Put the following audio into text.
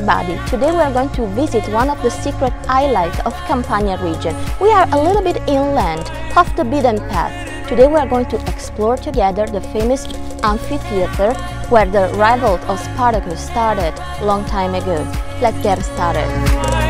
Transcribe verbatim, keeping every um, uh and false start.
everybody! Today we are going to visit one of the secret highlights of Campania region. We are a little bit inland, off the beaten path. Today we are going to explore together the famous Amphitheatre where the revolt of Spartacus started a long time ago. Let's get started!